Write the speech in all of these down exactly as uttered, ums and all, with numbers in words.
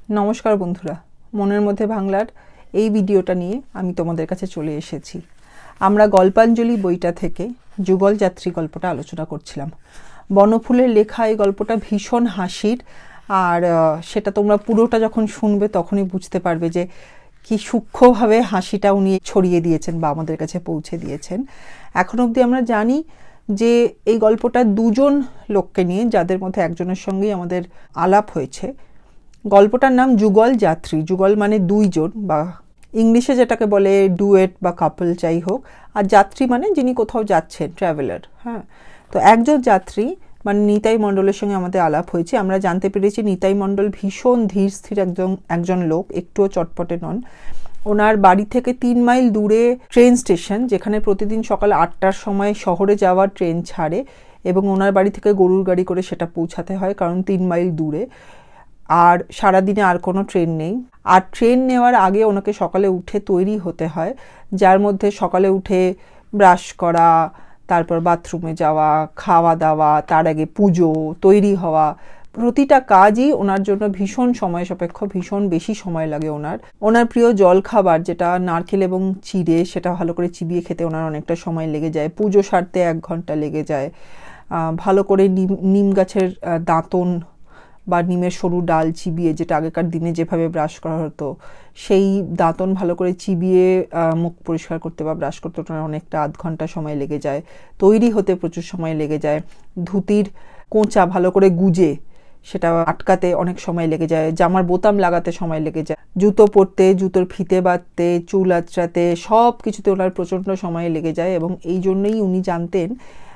নমস্কার বন্ধুরা, মনের মধ্যে বাংলার এই ভিডিওটা নিয়ে আমি তোমাদের কাছে চলে এসেছি। আমরা গল্পাঞ্জলি বইটা থেকে যুগল যাত্রী গল্পটা আলোচনা করছিলাম। বনফুলের লেখা এই গল্পটা ভীষণ হাসির, আর সেটা তোমরা পুরোটা যখন শুনবে তখনই বুঝতে পারবে যে কি সূক্ষ্মভাবে হাসিটা উনি ছড়িয়ে দিয়েছেন বা আমাদের কাছে পৌঁছে দিয়েছেন। এখন অবধি আমরা জানি যে এই গল্পটা দুজন লোককে নিয়ে, যাদের মধ্যে একজনের সঙ্গেই আমাদের আলাপ হয়েছে। গল্পটার নাম যুগল যাত্রী। যুগল মানে দুইজন, বা ইংলিশে যেটাকে বলে ডুয়েট বা কাপল যাই হোক, আর যাত্রী মানে যিনি কোথাও যাচ্ছেন, ট্রাভেলার। হ্যাঁ, তো একজন যাত্রী মানে নিতাই মণ্ডলের সঙ্গে আমাদের আলাপ হয়েছে। আমরা জানতে পেরেছি নিতাই মণ্ডল ভীষণ ধীর স্থির একজন একজন লোক, একটুও চটপটে নন। ওনার বাড়ি থেকে তিন মাইল দূরে ট্রেন স্টেশন, যেখানে প্রতিদিন সকাল আটটার সময় শহরে যাওয়ার ট্রেন ছাড়ে, এবং ওনার বাড়ি থেকে গরুর গাড়ি করে সেটা পৌঁছাতে হয়, কারণ তিন মাইল দূরে। আর সারাদিনে আর কোনো ট্রেন নেই। আর ট্রেন নেওয়ার আগে ওনাকে সকালে উঠে তৈরি হতে হয়, যার মধ্যে সকালে উঠে ব্রাশ করা, তারপর বাথরুমে যাওয়া, খাওয়া দাওয়া, তার আগে পুজো, তৈরি হওয়া, প্রতিটা কাজই ওনার জন্য ভীষণ সময় সাপেক্ষ, ভীষণ বেশি সময় লাগে ওনার। ওনার প্রিয় জল খাবার যেটা নারকেল এবং চিড়ে, সেটা ভালো করে চিবিয়ে খেতে ওনার অনেকটা সময় লেগে যায়। পুজো সারতে এক ঘন্টা লেগে যায়। ভালো করে নিম নিম গাছের দাঁতন বা নিমের সরু ডাল চিবিয়ে, যেটা আগেকার দিনে যেভাবে ব্রাশ করা হতো, সেই দাঁতন ভালো করে চিবিয়ে মুখ পরিষ্কার করতে বা ব্রাশ করতে ওনার অনেকটা আধ ঘন্টা সময় লেগে যায়। তৈরি হতে প্রচুর সময় লেগে যায়। ধুতির কোঁচা ভালো করে গুজে সেটা আটকাতে অনেক সময় লেগে যায়। জামার বোতাম লাগাতে সময় লেগে যায়। জুতো পরতে, জুতোর ফিতে বাঁধতে, চুল আঁচড়াতে, সব কিছুতে ওনার প্রচণ্ড সময় লেগে যায়। এবং এই জন্যই উনি জানতেন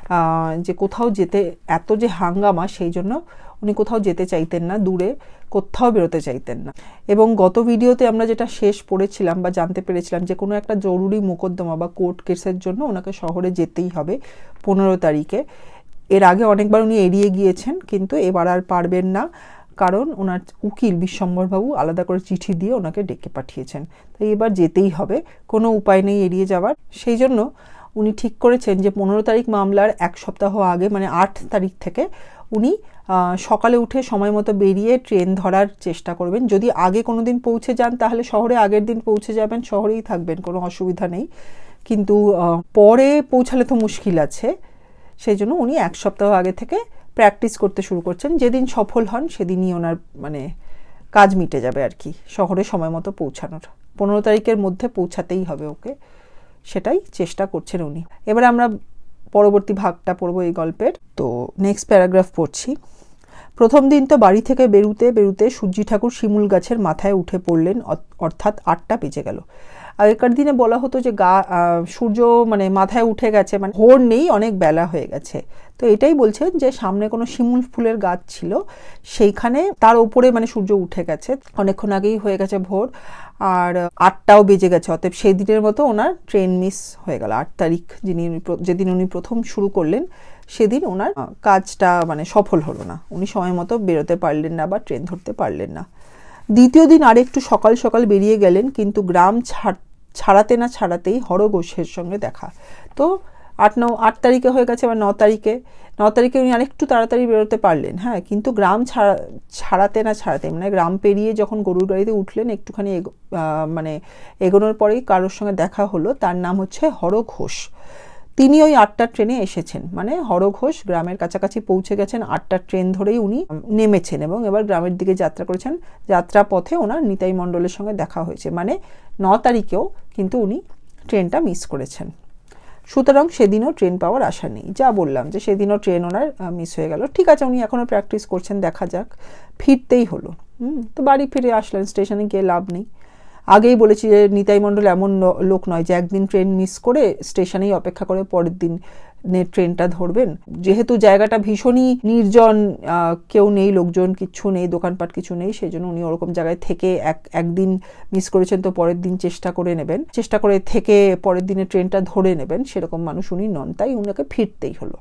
যে কোথাও যেতে, এত যে হাঙ্গামা, সেই জন্য উনি কোথাও যেতে চাইতেন না, দূরে কোথাও বেরোতে চাইতেন না। এবং গত ভিডিওতে আমরা যেটা শেষ পড়েছিলাম বা জানতে পেরেছিলাম যে কোনো একটা জরুরি মোকদ্দমা বা কোর্ট কেসের জন্য ওনাকে শহরে যেতেই হবে পনেরো তারিখে। এর আগে অনেকবার উনি এড়িয়ে গিয়েছেন, কিন্তু এবার আর পারবেন না, কারণ ওনার উকিল বিশ্বম্বরবাবু আলাদা করে চিঠি দিয়ে ওনাকে ডেকে পাঠিয়েছেন। তাই এবার যেতেই হবে, কোনো উপায় নেই এড়িয়ে যাওয়ার। সেই জন্য উনি ঠিক করেছেন যে পনেরো তারিখ মামলার এক সপ্তাহ আগে, মানে আট তারিখ থেকে উনি সকালে উঠে সময় মতো বেরিয়ে ট্রেন ধরার চেষ্টা করবেন। যদি আগে কোনো দিন পৌঁছে যান তাহলে শহরে আগের দিন পৌঁছে যাবেন, শহরেই থাকবেন, কোনো অসুবিধা নেই। কিন্তু পরে পৌঁছালে তো মুশকিল আছে, সেই জন্য উনি এক সপ্তাহ আগে থেকে প্র্যাকটিস করতে শুরু করছেন। যেদিন সফল হন সেদিনই ওনার মানে কাজ মিটে যাবে আর কি, শহরে সময় মতো পৌঁছানোর। পনেরো তারিখের মধ্যে পৌঁছাতেই হবে ওকে, সেটাই চেষ্টা করছেন উনি। এবার আমরা পরবর্তী ভাগটা পড়বো এই গল্পের। তো নেক্সট প্যারাগ্রাফ পড়ছি। প্রথম দিন তো বাড়ি থেকে বেরুতে বেরুতে সূর্যি ঠাকুর শিমুল গাছের মাথায় উঠে পড়লেন, অর্থাৎ আটটা বেজে গেল। আগেকার দিনে বলা হতো যে গা সূর্য মানে মাথায় উঠে গেছে, মানে ভোর নেই, অনেক বেলা হয়ে গেছে। তো এটাই বলছেন যে সামনে কোনো শিমুল ফুলের গাছ ছিল, সেইখানে তার উপরে মানে সূর্য উঠে গেছে, অনেকক্ষণ আগেই হয়ে গেছে ভোর, আর আটটাও বেজে গেছে। অতএব সেই দিনের মতো ওনার ট্রেন মিস হয়ে গেল। আট তারিখ যিনি যেদিন উনি প্রথম শুরু করলেন, সেদিন ওনার কাজটা মানে সফল হলো না, উনি সময় মতো বেরোতে পারলেন না বা ট্রেন ধরতে পারলেন না। দ্বিতীয় দিন আর একটু সকাল সকাল বেরিয়ে গেলেন, কিন্তু গ্রাম ছাড়াতে না ছাড়াতেই হর ঘোষের সঙ্গে দেখা। তো আট ন আট তারিখে হয়ে গেছে, বা ন তারিখে ন তারিখে উনি আরেকটু তাড়াতাড়ি বেরোতে পারলেন। হ্যাঁ, কিন্তু গ্রাম ছাড়া ছাড়াতে না ছাড়াতে মানে গ্রাম পেরিয়ে যখন গরুর গাড়িতে উঠলেন, একটুখানি মানে এগোনোর পরেই কারোর সঙ্গে দেখা হলো। তার নাম হচ্ছে হর ঘোষ। তিনি ওই আটটার ট্রেনে এসেছেন, মানে হর ঘোষ গ্রামের কাছাকাছি পৌঁছে গেছেন, আটটার ট্রেন ধরেই উনি নেমেছেন এবং এবার গ্রামের দিকে যাত্রা করেছেন। যাত্রা পথে ওনার নিতাই মণ্ডলের সঙ্গে দেখা হয়েছে, মানে ন তারিখেও কিন্তু উনি ট্রেনটা মিস করেছেন। সুতরাং সেদিনও ট্রেন পাওয়ার আশা নেই। যা বললাম যে সেদিনও ট্রেন ওনার মিস হয়ে গেল। ঠিক আছে, উনি এখনও প্র্যাকটিস করছেন, দেখা যাক। ফিরতেই হলো। হুম তো বাড়ি ফিরে আসলেন, স্টেশনে গিয়ে লাভ নেই। আগেই বলেছি যে নিতাই মণ্ডল এমন লোক নয় যে একদিন ট্রেন মিস করে স্টেশনেই অপেক্ষা করে পরের দিন ট্রেনটা ধরবেন। যেহেতু জায়গাটা ভীষণই নির্জন, কেউ নেই, লোকজন কিচ্ছু নেই, দোকানপাট কিছু নেই, সেই জন্য উনি ওরকম জায়গায় থেকে এক একদিন মিস করেছেন তো পরের দিন চেষ্টা করে নেবেন, চেষ্টা করে থেকে পরের দিনে ট্রেনটা ধরে নেবেন, সেরকম মানুষ উনি নন। তাই উনাকে ফিরতেই হলো।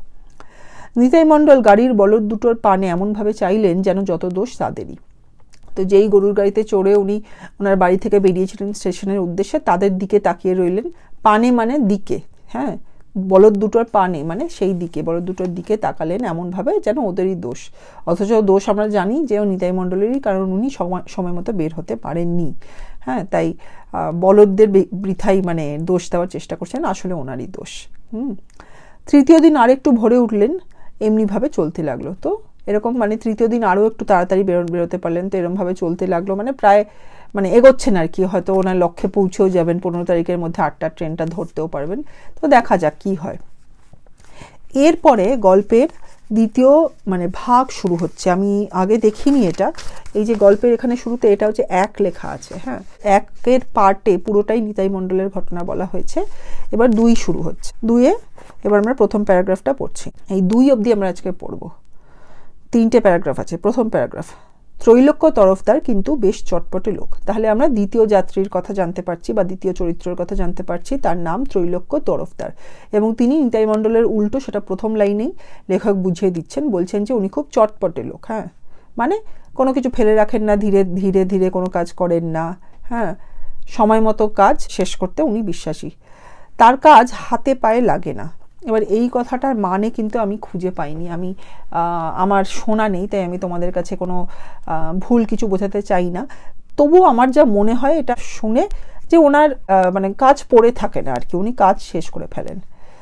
নিতাই মণ্ডল গাড়ির বলদ দুটোর পানে এমনভাবে চাইলেন যেন যত দোষ তাদেরই। তো যেই গরুর গাড়িতে চড়ে উনি ওনার বাড়ি থেকে বেরিয়েছিলেন স্টেশনের উদ্দেশ্যে, তাদের দিকে তাকিয়ে রইলেন। পানে মানে দিকে, হ্যাঁ, বলদ দুটোর পা নেই, মানে সেই দিকে বলদ দুটোর দিকে তাকালেন এমনভাবে যেন ওদেরই দোষ, অথচ দোষ আমরা জানি যে ও নিতাই মণ্ডলেরই, কারণ উনি সময় সময় মতো বের হতে পারেননি। হ্যাঁ, তাই বলদদের বৃথাই মানে দোষ দেওয়ার চেষ্টা করছেন, আসলে ওনারই দোষ। হুম তৃতীয় দিন আরেকটু ভোরে উঠলেন, এমনিভাবে চলতে লাগলো। তো এরকম মানে তৃতীয় দিন আরও একটু তাড়াতাড়ি বেরো বেরোতে পারলেন, তো এরকমভাবে চলতে লাগলো, মানে প্রায় মানে এগোচ্ছেন আর কি, হয়তো ওনার লক্ষ্যে পৌঁছেও যাবেন, পনেরো তারিখের মধ্যে আটটার ট্রেনটা ধরতেও পারবেন। তো দেখা যাক কি হয়। এরপরে গল্পের দ্বিতীয় মানে ভাগ শুরু হচ্ছে। আমি আগে দেখিনি এটা, এই যে গল্পের এখানে শুরুতে এটা হচ্ছে এক লেখা আছে। হ্যাঁ, একের পার্টে পুরোটাই নিতাই মণ্ডলের ঘটনা বলা হয়েছে। এবার দুই শুরু হচ্ছে। দুইয়ে এবার আমরা প্রথম প্যারাগ্রাফটা পড়ছি। এই দুই অবধি আমরা আজকে পড়ব। তিনটে প্যারাগ্রাফ আছে। প্রথম প্যারাগ্রাফ, ত্রৈলোক্য তরফদার কিন্তু বেশ চটপটে লোক। তাহলে আমরা দ্বিতীয় যাত্রীর কথা জানতে পারছি বা দ্বিতীয় চরিত্রের কথা জানতে পারছি, তার নাম ত্রৈলোক্য তরফদার, এবং তিনি নিতাই মণ্ডলের উল্টো, সেটা প্রথম লাইনেই লেখক বুঝিয়ে দিচ্ছেন, বলছেন যে উনি খুব চটপটে লোক। হ্যাঁ, মানে কোনো কিছু ফেলে রাখেন না, ধীরে ধীরে ধীরে কোনো কাজ করেন না। হ্যাঁ, সময় মতো কাজ শেষ করতে উনি বিশ্বাসী। তার কাজ হাতে পায়ে লাগে না। এবার এই কথাটার মানে কিন্তু আমি খুঁজে পাইনি, আমি আমার শোনা নেই, তাই আমি তোমাদের কাছে কোনো ভুল কিছু বোঝাতে চাই না। তবুও আমার যা মনে হয় এটা শুনে যে ওনার মানে কাজ পড়ে থাকে না আর কি, উনি কাজ শেষ করে ফেলেন।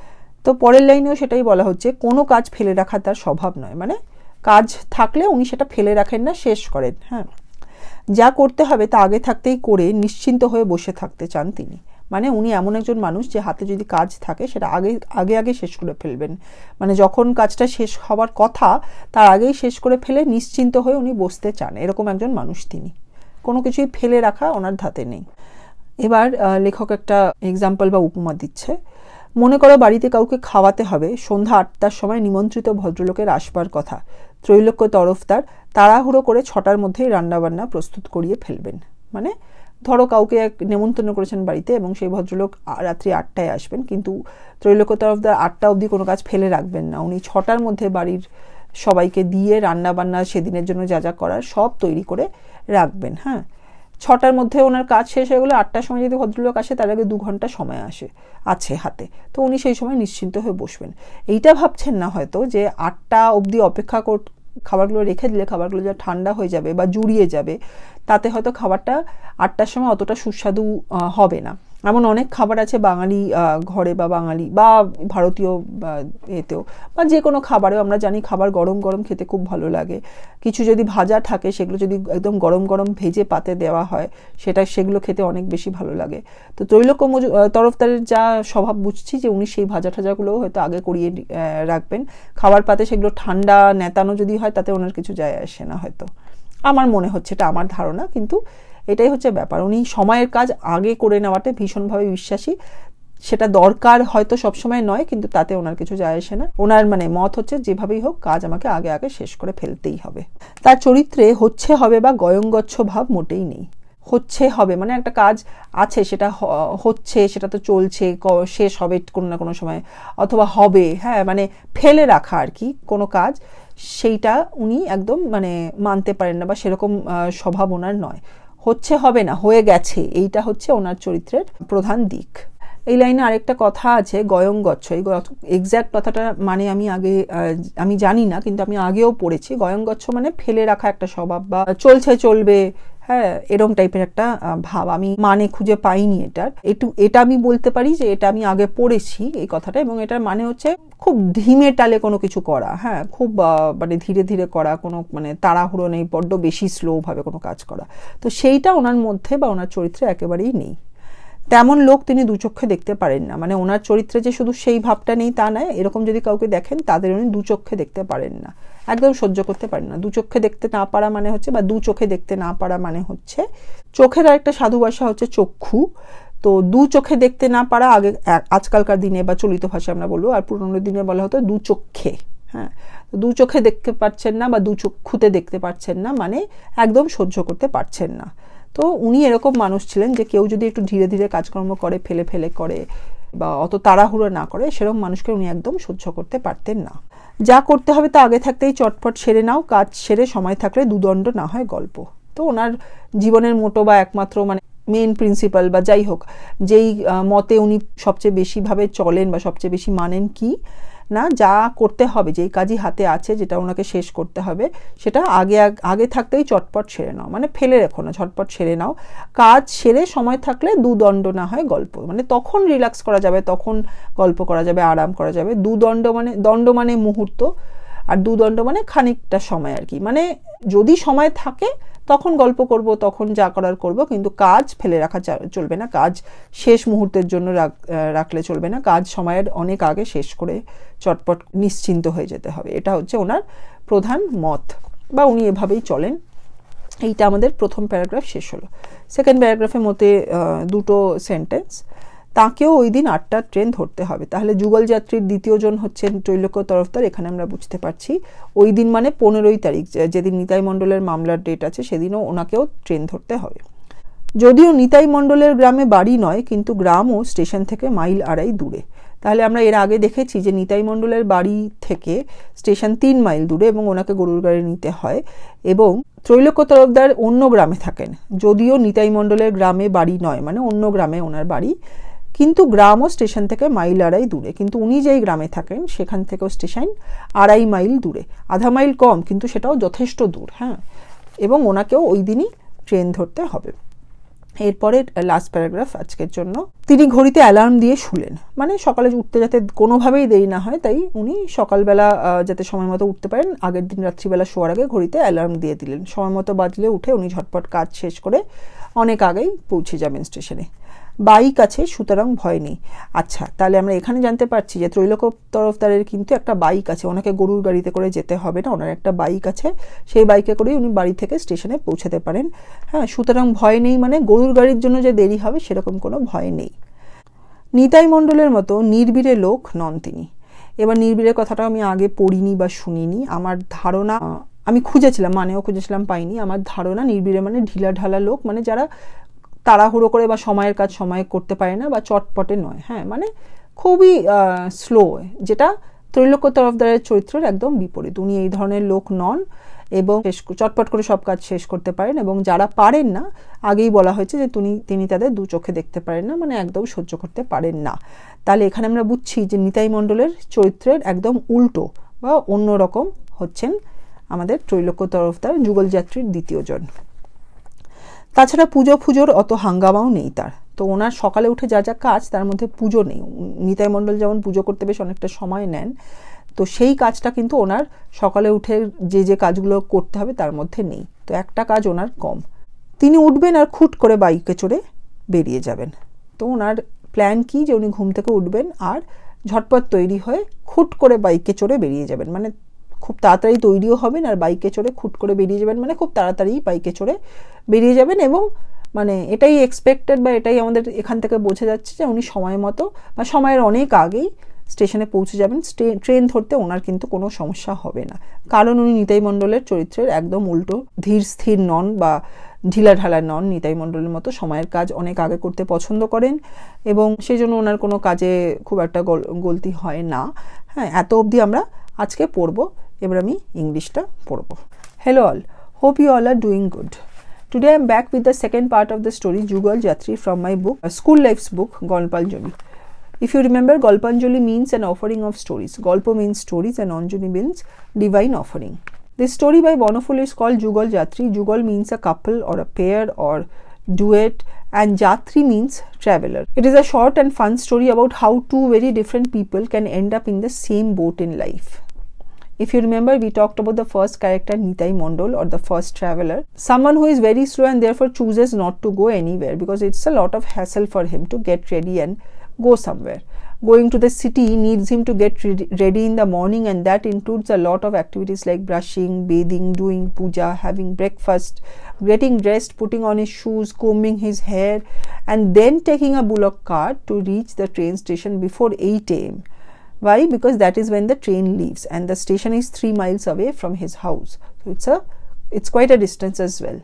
তো পরের লাইনেও সেটাই বলা হচ্ছে, কোনো কাজ ফেলে রাখা তার স্বভাব নয়, মানে কাজ থাকলে উনি সেটা ফেলে রাখেন না, শেষ করেন। হ্যাঁ, যা করতে হবে তা আগে থাকতেই করে নিশ্চিন্ত হয়ে বসে থাকতে চান তিনি। মানে উনি এমন একজন মানুষ যে হাতে যদি কাজ থাকে সেটা আগে আগে আগে শেষ করে ফেলবেন, মানে যখন কাজটা শেষ হওয়ার কথা তার আগেই শেষ করে ফেলে নিশ্চিন্ত হয়ে উনি বসতে চান, এরকম একজন মানুষ তিনি। কোনো কিছুই ফেলে রাখা ওনার ধাতে নেই। এবার লেখক একটা এক্সাম্পল বা উপমা দিচ্ছে। মনে করো বাড়িতে কাউকে খাওয়াতে হবে, সন্ধ্যা আটটার সময় নিমন্ত্রিত ভদ্রলোকের আসবার কথা। ত্রৈলোক্য তরফদার তাড়াহুড়ো করে ছটার মধ্যেই রান্নাবান্না প্রস্তুত করিয়ে ফেলবেন। মানে ধরো কাউকে এক নেমন্তন্ন করেছেন বাড়িতে এবং সেই ভদ্রলোক রাত্রি আটটায় আসবেন, কিন্তু ত্রৈলোক্য তরফদার আটটা অবধি কোনো কাজ ফেলে রাখবেন না, উনি ছটার মধ্যে বাড়ির সবাইকে দিয়ে রান্নাবান্না সেদিনের জন্য যা যা করার সব তৈরি করে রাখবেন। হ্যাঁ, ছটার মধ্যে ওনার কাজ শেষ হয়ে গেলে আটটার সময় যদি ভদ্রলোক আসে তার আগে দু ঘন্টা সময় আসে আছে হাতে, তো উনি সেই সময় নিশ্চিন্ত হয়ে বসবেন। এইটা ভাবছেন না হয়তো যে আটটা অবধি অপেক্ষা কর খাবারগুলো রেখে দিলে খাবারগুলো যা ঠান্ডা হয়ে যাবে বা জুড়িয়ে যাবে, তাতে হয়তো খাবারটা আটটার সময় অতটা সুস্বাদু হবে না। এমন অনেক খাবার আছে বাঙালি ঘরে বা বাঙালি বা ভারতীয় এতেও বা যে কোনো খাবারেও আমরা জানি খাবার গরম গরম খেতে খুব ভালো লাগে। কিছু যদি ভাজা থাকে সেগুলো যদি একদম গরম গরম ভেজে পাতে দেওয়া হয় সেটা সেগুলো খেতে অনেক বেশি ভালো লাগে। তো ত্রৈলোক্য তরফদারের যা স্বভাব বুঝছি যে উনি সেই ভাজা ঠাজাগুলোও হয়তো আগে করিয়ে রাখবেন, খাবার পাতে সেগুলো ঠান্ডা নেতানো যদি হয় তাতে ওনার কিছু যায় আসে না হয়তো, আমার মনে হচ্ছে, এটা আমার ধারণা, কিন্তু এটাই হচ্ছে ব্যাপার। উনি সময়ের কাজ আগে করে নেওয়াতে ভীষণভাবে বিশ্বাসী। সেটা দরকার হয়তো সবসময় নয়, কিন্তু তাতে ওনার কিছু যায় আসে না। ওনার মানে মত হচ্ছে যেভাবেই হোক কাজ আমাকে আগে আগে শেষ করে ফেলতেই হবে। তার চরিত্রে হচ্ছে হবে বা গয়ঙ্গচ্ছ ভাব মোটেই নেই। হচ্ছে হবে মানে একটা কাজ আছে, সেটা হচ্ছে, সেটা তো চলছে, শেষ হবে কোনো না কোনো সময়, অথবা হবে, হ্যাঁ মানে ফেলে রাখা আর কি কোনো কাজ, সেইটা উনি একদম মানে মানতে পারেন না বা সেরকম স্বভাব ওনার নয়। হচ্ছে হবে না, হয়ে গেছে, এইটা হচ্ছে ওনার চরিত্রের প্রধান দিক। এই লাইনে আরেকটা কথা আছে গয়ঙ্গচ্ছ, এই এক্স্যাক্ট কথাটা মানে আমি আগে আমি জানি না, কিন্তু আমি আগেও পড়েছি। গয়ঙ্গচ্ছ মানে ফেলে রাখা একটা স্বভাব বা চলছে চলবে, হ্যাঁ এরকম টাইপের একটা ভাব। আমি মানে খুঁজে পাইনি এটার, একটু এটা আমি বলতে পারি যে এটা আমি আগে পড়েছি এই কথাটা, এবং এটার মানে হচ্ছে খুব ধীমে টালে কোনো কিছু করা, হ্যাঁ খুব মানে ধীরে ধীরে করা, কোনো মানে তাড়াহুড়ো নেই, বড্ড বেশি স্লো ভাবে কোনো কাজ করা। তো সেইটা ওনার মধ্যে বা ওনার চরিত্রে একেবারেই নেই। তেমন লোক তিনি দু চক্ষে দেখতে পারেন না, মানে ওনার চরিত্রে যে শুধু সেই ভাবটা নেই তা নয়, এরকম যদি কাউকে দেখেন তাদের উনি দু চক্ষে দেখতে পারেন না, একদম সহ্য করতে পারেন না। দু চক্ষে দেখতে না পারা মানে হচ্ছে বা দু চোখে দেখতে না পারা মানে হচ্ছে, চোখের আরেকটা সাধু ভাষা হচ্ছে চক্ষু, তো দু চোখে দেখতে না পারা আগে আজকালকার দিনে বা চলিত ভাষায় আমরা বলবো, আর পুরোনো দিনে বলা হতো দু চক্ষে। হ্যাঁ, দু চোখে দেখতে পাচ্ছেন না বা দু চক্ষুতে দেখতে পাচ্ছেন না মানে একদম সহ্য করতে পারছেন না। তো উনি এরকম মানুষ ছিলেন যে কেউ যদি একটু ধীরে ধীরে কাজকর্ম করে, ফেলে ফেলে করে বা অত তাড়াহুড়ো না করে, সেরকম মানুষকে উনি একদম সহ্য করতে পারতেন না। যা করতে হবে তা আগে থাকতেই চটপট সেরে নাও, কাজ সেরে সময় থাকলে দুদণ্ড না হয় গল্প। তো ওনার জীবনের মোটো বা একমাত্র মানে মেন প্রিন্সিপাল বা যাই হোক যেই মতে উনি সবচেয়ে বেশিভাবে চলেন বা সবচেয়ে বেশি মানেন কি না, যা করতে হবে, যেই কাজই হাতে আছে যেটা ওনাকে শেষ করতে হবে সেটা আগে আগে থাকতেই চটপট সেরে নাও, মানে ফেলে রেখো না, ঝটপট সেরে নাও। কাজ সেরে সময় থাকলে দুদণ্ড না হয় গল্প, মানে তখন রিল্যাক্স করা যাবে, তখন গল্প করা যাবে, আরাম করা যাবে। দুদণ্ড মানে দণ্ড মানে মুহূর্ত, আর দুদণ্ড মানে খানিকটা সময় আর কি, মানে যদি সময় থাকে তখন গল্প করব, তখন যা করার করব, কিন্তু কাজ ফেলে রাখা চলবে না, কাজ শেষ মুহূর্তের জন্য রাখলে চলবে না, কাজ সময়ের অনেক আগে শেষ করে চটপট নিশ্চিন্ত হয়ে যেতে হবে। এটা হচ্ছে ওনার প্রধান মত, বা উনি এভাবেই চলেন। এইটা আমাদের প্রথম প্যারাগ্রাফ শেষ হলো। সেকেন্ড প্যারাগ্রাফের মধ্যে দুটো সেন্টেন্স। তাকেও ওই দিন আটটার ট্রেন ধরতে হবে। তাহলে যুগল যাত্রীর দ্বিতীয় জন হচ্ছেন ত্রৈলোক্য তরফদার। এখানে আমরা বুঝতে পারছি ওই দিন মানে পনেরোই তারিখ, যেদিন নিতাই মণ্ডলের মামলার ডেট আছে, সেদিনও ওনাকেও ট্রেন ধরতে হবে। যদিও নিতাই মণ্ডলের গ্রামে বাড়ি নয়, কিন্তু গ্রামও স্টেশন থেকে মাইল আড়াই দূরে। তাহলে আমরা এর আগে দেখেছি যে নিতাই মণ্ডলের বাড়ি থেকে স্টেশন তিন মাইল দূরে এবং ওনাকে গরুর গাড়ি নিতে হয়, এবং ত্রৈলোক্য তরফদার অন্য গ্রামে থাকেন। যদিও নিতাই মণ্ডলের গ্রামে বাড়ি নয়, মানে অন্য গ্রামে ওনার বাড়ি, কিন্তু গ্রামও স্টেশন থেকে মাইল আড়াই দূরে। কিন্তু উনি যেই গ্রামে থাকেন সেখান থেকেও স্টেশন আড়াই মাইল দূরে, আধা মাইল কম, কিন্তু সেটাও যথেষ্ট দূর। হ্যাঁ, এবং ওনাকেও ওই দিনই ট্রেন ধরতে হবে। এরপরে লাস্ট প্যারাগ্রাফ আজকের জন্য। তিনি ঘড়িতে অ্যালার্ম দিয়ে শুলেন, মানে সকালে উঠতে যাতে কোনোভাবেই দেরি না হয়, তাই উনি সকালবেলা যাতে সময় মতো উঠতে পারেন, আগের দিন রাত্রিবেলা শোয়ার আগে ঘড়িতে অ্যালার্ম দিয়ে দিলেন। সময় মতো বাজলে উঠে উনি ঝটপট কাজ শেষ করে অনেক আগেই পৌঁছে যাবেন স্টেশনে। বাইক আছে, সুতরাং ভয় নেই। আচ্ছা, তাহলে আমরা এখানে জানতে পারছি যে ত্রৈলোক্য তরফদারের কিন্তু একটা বাইক আছে, ওনাকে গরুর গাড়িতে করে যেতে হবে না, ওনার একটা বাইক আছে, সেই বাইকে করেই উনি বাড়ি থেকে স্টেশনে পৌঁছাতে পারেন। হ্যাঁ, সুতরাং ভয় নেই মানে গরুর গাড়ির জন্য যে দেরি হবে সেরকম কোনো ভয় নেই। নিতাই মণ্ডলের মতো নির্বীরে লোক নন তিনি। এবার নির্বীরের কথাটা আমি আগে পড়িনি বা শুনিনি, আমার ধারণা, আমি খুঁজেছিলাম, মানেও খুঁজেছিলাম, পাইনি। আমার ধারণা নির্বীরে মানে ঢিলা ঢালা লোক, মানে যারা তাড়াহুড়ো করে বা সময়ের কাজ সময়ে করতে পারে না, বা চটপটে নয়। হ্যাঁ, মানে খুবই স্লো, যেটা ত্রৈলোক্য তরফদারের চরিত্রের একদম বিপরীত। উনি এই ধরনের লোক নন এবং চটপট করে সব কাজ শেষ করতে পারেন, এবং যারা পারেন না, আগেই বলা হয়েছে যে তিনি তিনি তাদের দু চোখে দেখতে পারেন না, মানে একদম সহ্য করতে পারেন না। তাহলে এখানে আমরা বুঝছি যে নিতাই মণ্ডলের চরিত্রের একদম উল্টো বা অন্যরকম হচ্ছেন আমাদের ত্রৈলোক্য তরফদার, যুগল যাত্রীর দ্বিতীয় জন। তাছাড়া পুজো ফুজোর অত হাঙ্গামাও নেই তার। তো ওনার সকালে উঠে যা যা কাজ তার মধ্যে পুজো নেই। নিতাই মণ্ডল যেমন পুজো করতে বেশ অনেকটা সময় নেন, তো সেই কাজটা কিন্তু ওনার সকালে উঠে যে যে কাজগুলো করতে হবে তার মধ্যে নেই। তো একটা কাজ ওনার কম। তিনি উঠবেন আর খুট করে বাইকে চড়ে বেরিয়ে যাবেন। তো ওনার প্ল্যান কি, যে উনি ঘুম থেকে উঠবেন আর ঝটপট তৈরি হয়ে খুট করে বাইকে চড়ে বেরিয়ে যাবেন, মানে খুব তাড়াতাড়ি তৈরিও হবেন আর বাইকে চড়ে খুট করে বেরিয়ে যাবেন, মানে খুব তাড়াতাড়ি বাইকে চড়ে বেরিয়ে যাবেন। এবং মানে এটাই এক্সপেক্টেড বা এটাই আমাদের এখান থেকে বোঝা যাচ্ছে যে উনি সময় মতো বা সময়ের অনেক আগেই স্টেশনে পৌঁছে যাবেন। ট্রেন ধরতে ওনার কিন্তু কোনো সমস্যা হবে না, কারণ উনি নিতাই মণ্ডলের চরিত্রের একদম উল্টো, ধীর স্থির নন বা ঢিলা ঢালা নন। নিতাই মণ্ডলের মতো সময়ের কাজ অনেক আগে করতে পছন্দ করেন, এবং সেই জন্য ওনার কোনো কাজে খুব একটা গলতি হয় না। হ্যাঁ, এত অবধি আমরা আজকে পড়বো। এবার আমি ইংলিশটা পড়বো। Hello all, hope you all are doing good. Today I am back with the second part of the story Jugal Jatri from my book, uh, School Life's book, Golpanjali. If you remember, Golpanjali means an offering of stories. Golpo means stories and Anjali means divine offering. This story by Bonafule is called Jugal Jatri. Jugal means a couple or a pair or duet, and Jatri means traveler. It is a short and fun story about how two very different people can end up in the same boat in life. If you remember, we talked about the first character, Nitai Mondol, or the first traveler, someone who is very slow and therefore chooses not to go anywhere because it's a lot of hassle for him to get ready and go somewhere. Going to the city needs him to get ready in the morning, and that includes a lot of activities like brushing, bathing, doing puja, having breakfast, getting dressed, putting on his shoes, combing his hair, and then taking a bullock cart to reach the train station before eight a m Why? Because that is when the train leaves, and the station is three miles away from his house. So it's a it's quite a distance as well.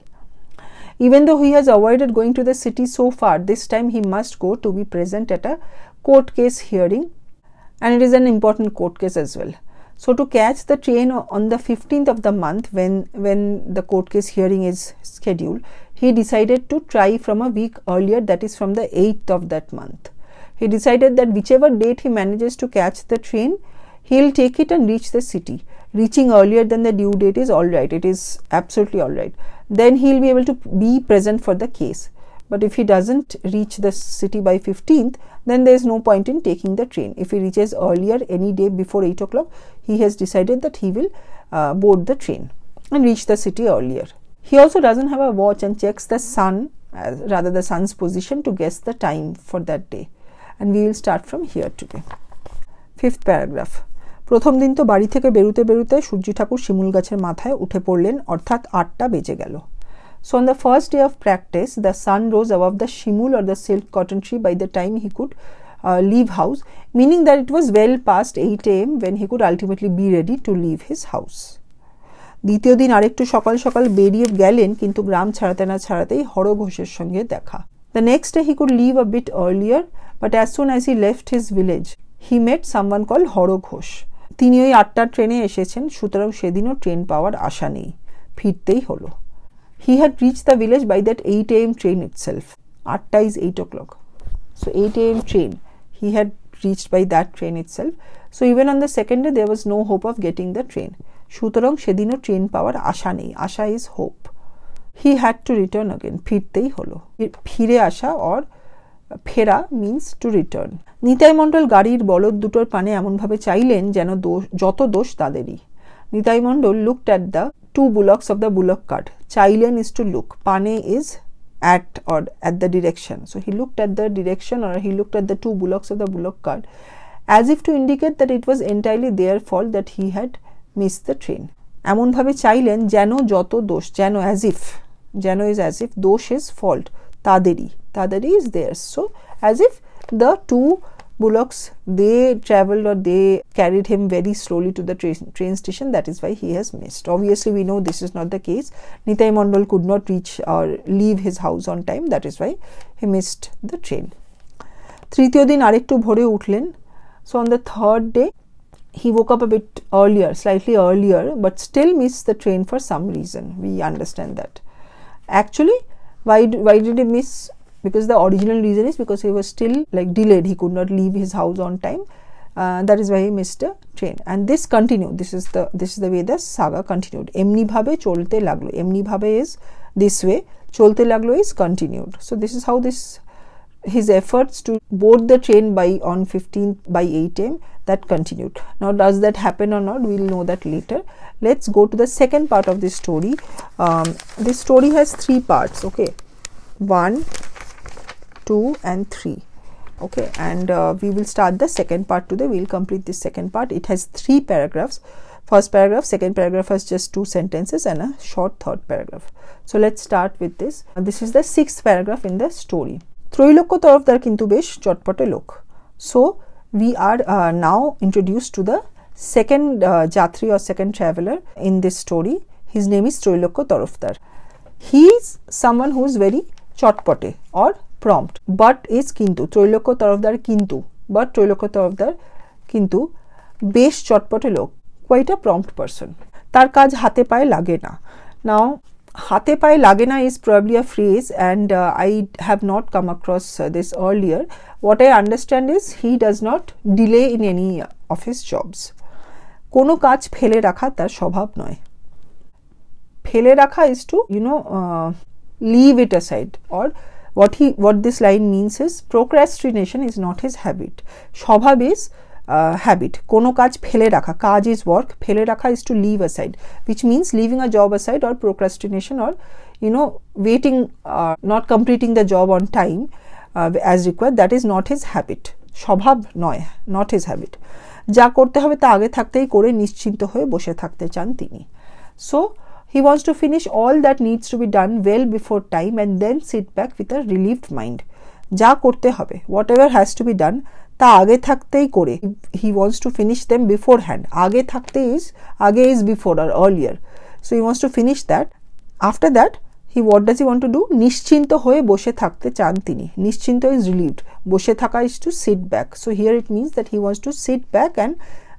Even though he has avoided going to the city so far, this time he must go to be present at a court case hearing, and it is an important court case as well. So to catch the train on the fifteenth of the month, when when the court case hearing is scheduled, he decided to try from a week earlier, that is from the eighth of that month. He decided that whichever date he manages to catch the train, he'll take it and reach the city. Reaching earlier than the due date is all right. It is absolutely all right. Then he'll be able to be present for the case. But if he doesn't reach the city by fifteenth, then there is no point in taking the train. If he reaches earlier any day before eight o'clock, he has decided that he will uh, board the train and reach the city earlier. He also doesn't have a watch and checks the sun, uh, rather the sun's position, to guess the time for that day. And we will start from here today. Fifth paragraph. প্রথম দিন তো বাড়ি থেকে বেরুতে বেরুতে সূর্য ঠাকুর শিমুল গাছের মাথায় উঠে পড়লেন, অর্থাৎ আটটা বেজে গেল। So on the first day of practice, the sun rose above the shimul or the silk cotton tree by the time he could uh, leave house, meaning that it was well past eight a m when he could ultimately be ready to leave his house. দ্বিতীয় দিন আরেকটু সকাল সকাল বেরিয়ে গেলেন, কিন্তু গ্রাম ছাড়াতে না ছাড়াতেই হর ঘোষের সঙ্গে দেখা। The next day he could leave a bit earlier, but as soon as he left his village, he met someone called হর ঘোষ। তিনি ওই আটটার ট্রেনে এসেছেন, সুতরাং সেদিনও ট্রেন পাওয়ার আশা নেই, ফিরতেই হলো। He had reached the village by that eight a m train itself. Atta is eight o'clock. So eight a m train, he had reached by that train itself. So even on the second day, there was no hope of getting the train. সুতরাং সেদিনও train পাওয়ার আশা নেই। আশা is hope. He had to return again. ফিরতেই হলো। ফিরে আসা or ফেরা means to return. Nitai মণ্ডল গাড়ির বলদ দুটোর পানে এমনভাবে চাইলেন যেন দোষ যত দোষ তাদেরই। নিতাই মণ্ডল looked at the two bullocks of the bullock cart. Chailen is to look. Pane is at or at the direction. So he looked at the direction, or he looked at the two bullocks of the bullock cart, as if to indicate that it was entirely their fault that he had missed the train. এমন ভাবে চাইলেন যেন যত দোষ, যেন as if, যেন is as if, দোষ is fault, তাদেরই, তাদেরই is theirs. So as if the two bullocks, they traveled or they carried him very slowly to the train, train station. That is why he has missed. Obviously we know this is not the case. Nitai Mondal could not reach or leave his house on time. That is why he missed the train. তৃতীয় দিন আরেকটু ভোরে উঠলেন. So on the third day he woke up a bit earlier, slightly earlier, but still missed the train for some reason. We understand that. Actually, why why did he miss? Because the original reason is because he was still like delayed. He could not leave his house on time. Uh, that is why he missed a train. And this continued. This is the this is the way the saga continued. Emni bhabe cholte laglo. Emni bhabe is this way. Cholte laglo is continued. So this is how this his efforts to board the train by on fifteenth by eight a m that continued. Now does that happen or not? We'll know that later. Let's go to the second part of this story. Um, this story has three parts. Okay, one, two and three. Okay, and uh, we will start the second part today. We'll complete this second part. It has three paragraphs. First paragraph, second paragraph has just two sentences and a short third paragraph. So let's start with this. Uh, this is the sixth paragraph in the story. ত্রৈলোক্য Tarafdar কিন্তু বেশ চটপটে লোক. So we are uh, now introduced to the second uh, Jatri or second traveler in this story. His name is ত্রৈলোক্য Tarafdar. He is someone who is very চটপটে or prompt, but is কিন্তু ত্রৈলোক্য তরফদার কিন্তু but ত্রৈলোক্য Tarafdar কিন্তু বেশ চটপটে লোক, quite a prompt person. তার কাজ হাতে পায়ে লাগে না. Now হাতে পায়ে লাগে না is probably a phrase, and uh, I have not come across uh, this earlier. What I understand is he does not delay in any of his jobs. কোনো কাজ ফেলে রাখা তার স্বভাব নয়. ফেলে রাখা is to you know uh, leave it aside, or what he what this line means is procrastination is not his habit. স্বভাব is uh, habit. কোনো কাজ ফেলে রাখা, কাজ is work, ফেলে রাখা is to leave aside, which means leaving a job aside, or procrastination, or you know waiting, uh, not completing the job on time uh, as required. That is not his habit. স্বভাব নয়, not his habit. যা করতে হবে তা আগে থাকতেই করে নিশ্চিন্ত হয়ে বসে থাকতে চান তিনি. So he wants to finish all that needs to be done well before time and then sit back with a relieved mind. যা করতে হবে, whatever has to be done, তা আগে থাকতেই করে. He wants to finish them beforehand. আগে থাকতে is, আগে is before or earlier. So he wants to finish that. After that, he what does he want to do? নিশ্চিন্ত হয়ে বসে থাকতে চান তিনি. নিশ্চিন্ত is relieved. বসে থাকা is to sit back. So here it means that he wants to sit back and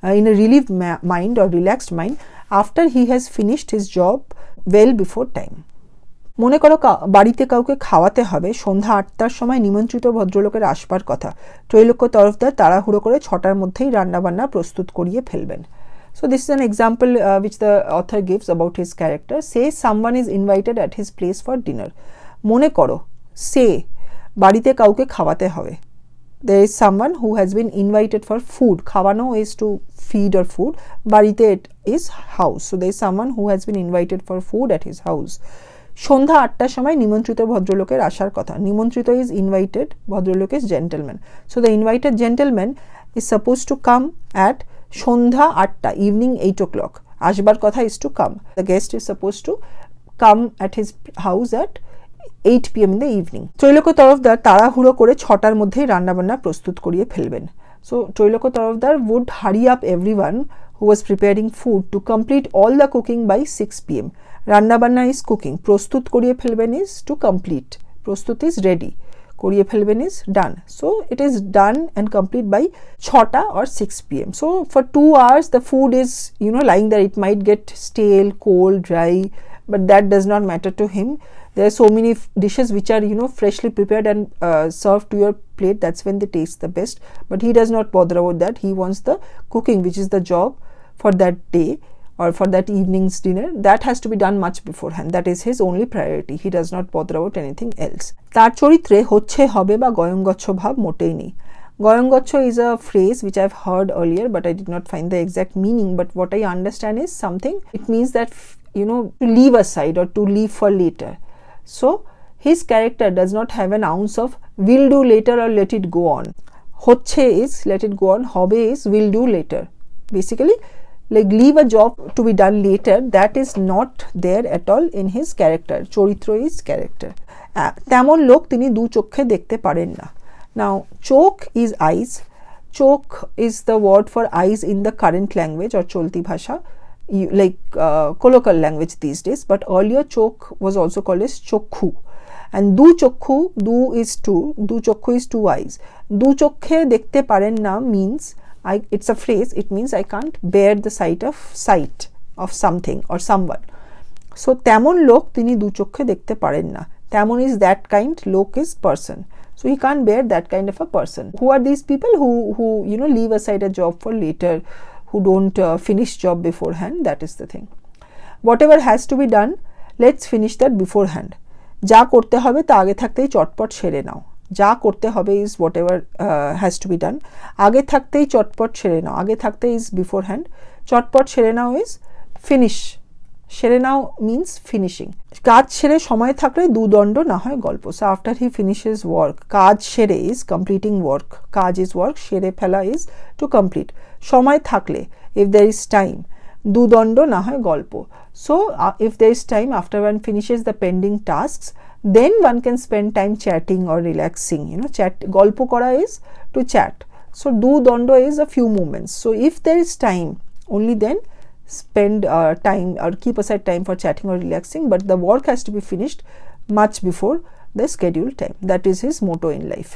uh, in a relieved mind or relaxed mind after he has finished his job well before time. মনে করো বাড়িতে কাউকে খাওয়াতে হবে, সন্ধ্যা আটটার সময় নিমন্ত্রিত ভদ্রলোকের আসবার কথা। ত্রৈলোক্য তরফদার তাড়াহুড়ো করে ছটার মধ্যেই রান্নাবান্না প্রস্তুত করিয়ে ফেলবেন। So this is an example uh, which the author gives about his character. Say someone is invited at his place for dinner. মনে করো, say বাড়িতে কাউকে খাওয়াতে হবে। There is someone who has been invited for food. খাওয়ানো is to feed or food. বাড়িতে it is house. So there is someone who has been invited for food at his house. সন্ধ্যা আটটার সময় নিমন্ত্রিত ভদ্রলোকের আসার কথা। নিমন্ত্রিত is invited, ভদ্রলোক is gentleman. So the invited gentleman is supposed to come at সন্ধ্যা আটটা, evening eight o'clock. আসবার কথা is to come. The guest is supposed to come at his house at eight p m in the evening. ত্রৈলোক্য Tarafdar তাড়াহুড়ো করে ছটার মধ্যেই রান্নাবান্না প্রস্তুত করিয়ে ফেলবেন। So ত্রৈলোক্য Tarafdar would hurry up everyone who was preparing food to complete all the cooking by six p m রান্নাবান্না is cooking. প্রস্তুত করিয়ে ফেলবেন is to complete. প্রস্তুত is ready. করিয়ে ফেলবেন is done. So it is done and complete by ছটা or six p m So for two hours the food is, you know, lying there. It might get stale, cold, dry, but that does not matter to him. There are so many dishes which are, you know, freshly prepared and uh, served to your plate. That's when they taste the best. But he does not bother about that. He wants the cooking, which is the job for that day or for that evening's dinner. That has to be done much beforehand. That is his only priority. He does not bother about anything else. তার চরিত্রে হচ্ছে হবে বা গয়ঙ্গচ্ছ ভাব মোটেই নেই। গয়ঙ্গচ্ছ is a phrase which I've heard earlier, but I did not find the exact meaning. But what I understand is something. It means that, you know, to leave aside or to leave for later. So his character does not have an ounce of will do later or let it go on. হচ্ছে is let it go on. হবে is will do later. Basically, like leave a job to be done later, that is not there at all in his character. চরিত্র is character. তেমন লোক তিনি দু চোখে দেখতে পারেন না। Now চোখ is eyes. চোখ is the word for eyes in the current language or চলতি ভাষা, like uh, colloquial language these days, but earlier chok was also called as chokhu, and du chokhu, du is two, du chokhu is two eyes. Du chokhe dekhte paren na means I, it's a phrase. It means I can't bear the sight of sight of something or someone. So temon lok tini du chokhe dekhte paren na. Temon is that kind, lok is person. So he can't bear that kind of a person. Who are these people who who you know leave aside a job for later, who don't uh, finish job beforehand? That is the thing. Whatever has to be done, let's finish that beforehand. যা করতে হবে তা আগে থাকতেই চটপট সেরে নাও। যা করতে হবে is whatever uh, has to be done. আগে থাকতেই চটপট সেরে নাও। আগে থাকতে is beforehand. চটপট সেরে নাও is finish. সেরে নাও means finishing. কাজ সেরে সময় থাকলে দুদণ্ড না হয় গল্প। So after he finishes work, কাজ সেরে is completing work. কাজ is work, সেরে ফেলা is to complete. সময় থাকলে, if there is time, দুদণ্ড না হয় গল্প. So uh, if there is time after one finishes the pending tasks, then one can spend time chatting or relaxing. You know, chat, golpo kora is to chat. So do dondo is a few moments. So if there is time, only then spend uh, time or keep aside time for chatting or relaxing. But the work has to be finished much before the scheduled time. That is his motto in life.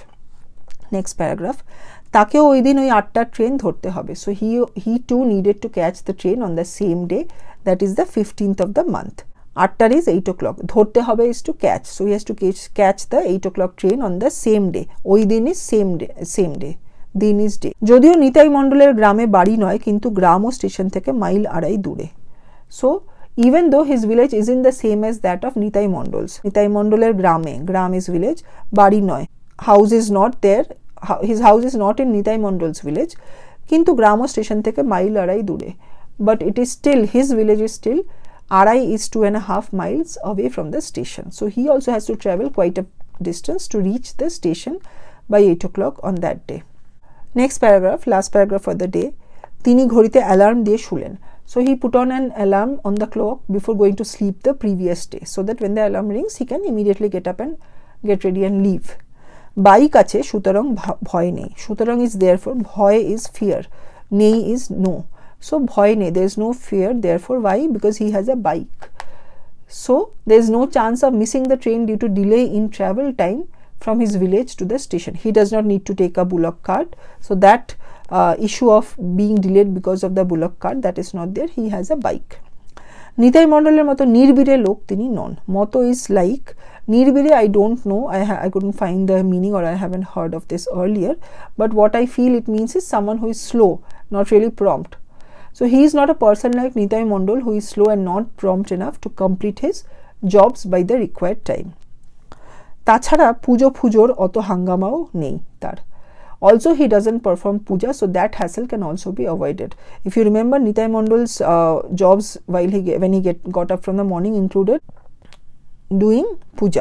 Next paragraph. তাকেও ওই দিন ওই আটটার train ধরতে হবে। So he he too needed to catch the train on the same day. That is the fifteenth of the month. আটটার is eight o'clock. ধরতে হবে is to catch. So he has to catch, catch the eight o'clock train on the same day. ওই দিন is same day. Same day. দিন is day. যদিও নিতাই মণ্ডলের গ্রামে বাড়ি নয়, কিন্তু গ্রাম ও স্টেশন থেকে মাইল আড়াই দূরে। So even though his village isn't the same as that of Nitai মণ্ডল's. Nitai মণ্ডলের গ্রামে, গ্রাম is village, বাড়ি নয়. House is not there. His house is not in Nitai মণ্ডল's village. কিন্তু গ্রাম ও স্টেশন থেকে মাইল আড়াই দূরে। But it is still, his village is still, Arai is two and a half miles away from the station. So he also has to travel quite a distance to reach the station by eight o'clock on that day. Next paragraph, last paragraph for the day. Tini ঘড়িতে alarm দিয়ে শুলেন. So he put on an alarm on the clock before going to sleep the previous day, so that when the alarm rings, he can immediately get up and get ready and leave. Bike আছে সুতরাং ভয় নেই. সুতরাং is therefore, ভয় is fear, নেই is no. So bhoy ne, there is no fear. Therefore, why? Because he has a bike. So there is no chance of missing the train due to delay in travel time. from his village to the station. He does not need to take a bullock cart, so that uh, issue of being delayed because of the bullock cart, that is not there. He has a bike. Nitai মণ্ডলের মতো নির্বিড়ে লোক তিনি নন. মতো is like নির্বিড়ে, I don't know, I, ha I couldn't find the meaning, or I haven't heard of this earlier, but what I feel it means is someone who is slow, not really prompt. So he is not a person like Nitai Mondal who is slow and not prompt enough to complete his jobs by the required time. তাছাড়া পুজো ফুজোর অত হাঙ্গামাও নেই তার. Also, he doesn't perform puja, so that hassle can also be avoided. If you remember, Nitai Mondal's uh, jobs while he when he get got up from the morning included doing puja,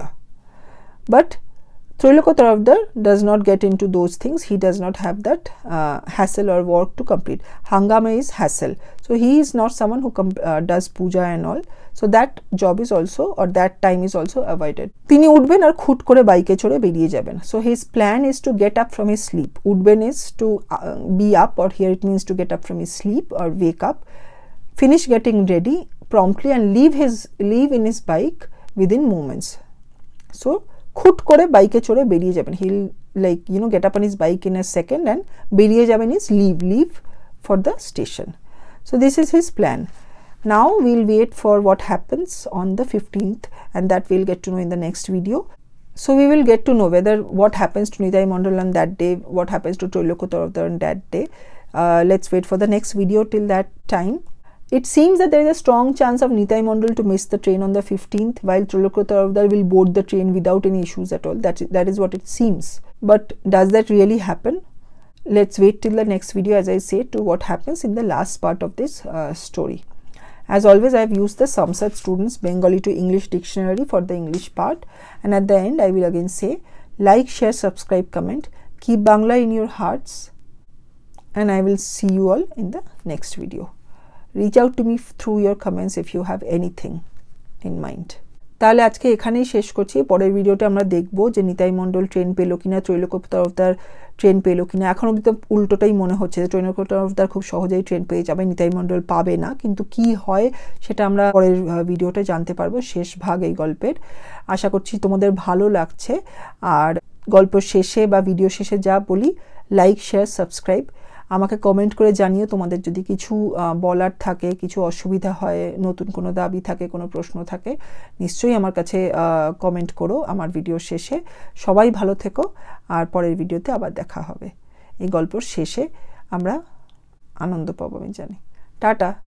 but Trailokya Tarafdar does not get into those things. He does not have that uh, hassle or work to complete. Hangama is hassle, so he is not someone who uh, does puja and all. So that job is also, or that time is also avoided. তিনি উঠবেন আর খুট করে বাইকে চড়ে বেরিয়ে যাবেন. So his plan is to get up from his sleep. উঠবেন is to uh, be up, or here it means to get up from his sleep or wake up, finish getting ready promptly and leave his leave in his bike within moments. So খুট করে বাইকে চড়ে বেরিয়ে যাবেন. He'll like you know get up on his bike in a second and বেরিয়ে যাবেন is leave leave for the station. So this is his plan. Now we'll wait for what happens on the fifteenth, and that we'll get to know in the next video. So we will get to know whether what happens to Nitai Mondal on that day, what happens to Trailokya Tarafdar on that day. Uh, let's wait for the next video. Till that time, it seems that there is a strong chance of Nitai Mondal to miss the train on the fifteenth, while Trailokya Tarafdar will board the train without any issues at all. That, that is what it seems. But does that really happen? Let's wait till the next video, as I say, to what happens in the last part of this uh, story. As always, I have used the Samsat Students Bengali to English Dictionary for the English part, and at the end I will again say, like, share, subscribe, comment, keep Bangla in your hearts, and I will see you all in the next video. Reach out to me through your comments if you have anything in mind. তাহলে আজকে এখানেই শেষ করছি. পরের ভিডিওতে আমরা দেখব যে নিতাই মণ্ডল ট্রেন পেলো কিনা, ত্রৈলোক্য তরফদার ট্রেন পেলো কিনা. এখন অবধি তো উল্টোটাই মনে হচ্ছে যে ত্রৈলোক্য তরফদার খুব সহজেই ট্রেন পেয়ে যাবে, নিতাই মণ্ডল পাবে না. কিন্তু কি হয় সেটা আমরা পরের ভিডিওতে জানতে পারবো, শেষ ভাগ এই গল্পের. আশা করছি তোমাদের ভালো লাগছে. আর গল্প শেষে বা ভিডিও শেষে যা বলি, লাইক, শেয়ার, সাবস্ক্রাইব, আমাকে কমেন্ট করে জানিও তোমাদের যদি কিছু বলার থাকে, কিছু অসুবিধা হয়, নতুন কোনো দাবি থাকে, কোনো প্রশ্ন থাকে, নিশ্চয়ই আমার কাছে কমেন্ট করো আমার ভিডিও শেষে. সবাই ভালো থেকো, আর পরের ভিডিওতে আবার দেখা হবে. এই গল্পের শেষে আমরা আনন্দ পাবো আমি জানি. টাটা.